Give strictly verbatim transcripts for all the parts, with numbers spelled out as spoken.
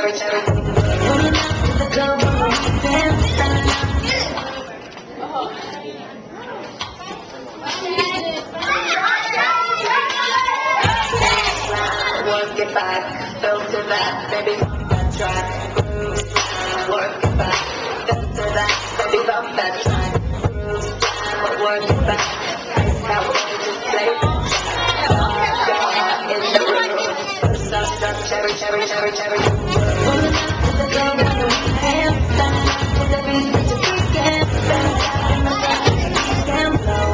cherry, cherry. Pulling up to the club, dance time. Work it back, filter that, baby, bump that track. Groove time, work it back, filter that, baby, bump that track. Groove time, work it back. Now we're just play. In the room, Startstruck, cherry, cherry, cherry, cherry. Pulling up to the club with the hands down, with the beat that you can't stand. In the back, stand low.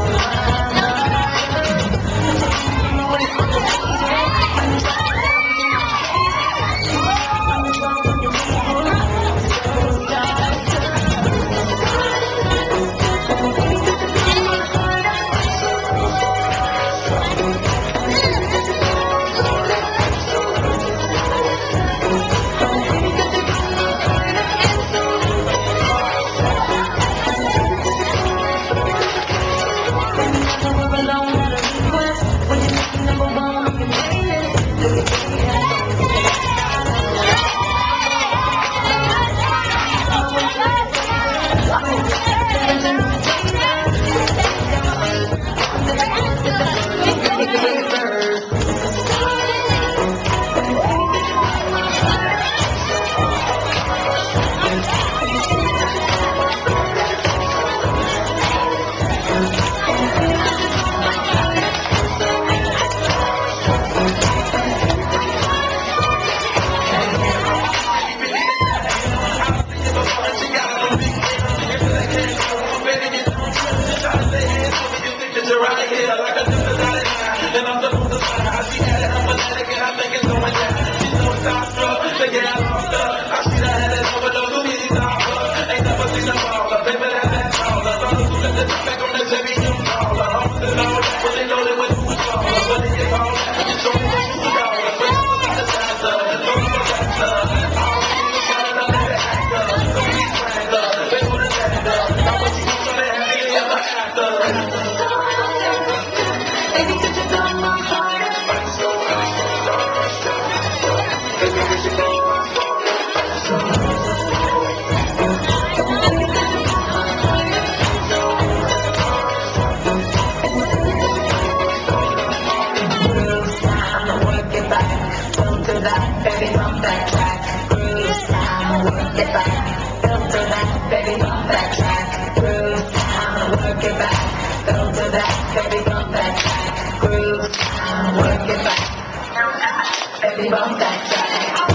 Baby, bump that track, groove time, work it back. Filter that, baby, bump that track, groove time, work it back. Filter that, baby, bump that track, groove time, work it back. Baby, bump that track.